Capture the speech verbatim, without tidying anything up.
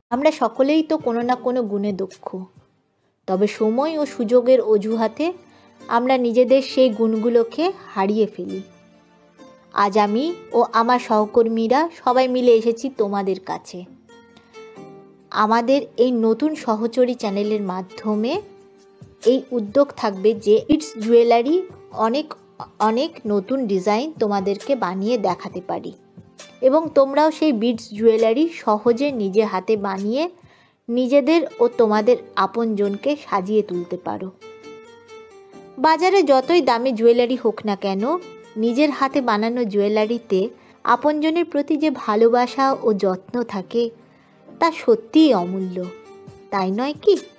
আমরা সকলেই তো কোনো না কোনো গুণে দক্ষ, তবে সময় ও সুযোগের অজুহাতে আমরা নিজেদের সেই গুণগুলোকে হারিয়ে ফেলি। আজ আমি ও আমার সহকর্মীরা সবাই মিলে এসেছি তোমাদের কাছে। আমাদের এই নতুন সহচরী চ্যানেলের মাধ্যমে এই উদ্যোগ থাকবে যে বিটস জুয়েলারি অনেক অনেক নতুন ডিজাইন তোমাদেরকে বানিয়ে দেখাতে পারি এবং তোমরাও সেই বিটস জুয়েলারি সহজে নিজে হাতে বানিয়ে নিজেদের ও তোমাদের আপনজনকে সাজিয়ে তুলতে পারো। বাজারে যতই দামি জুয়েলারি হোক না কেন, নিজের হাতে বানানো জুয়েলারিতে আপনজনের প্রতি যে ভালোবাসা ও যত্ন থাকে তা সত্যিই অমূল্য, তাই নয় কি?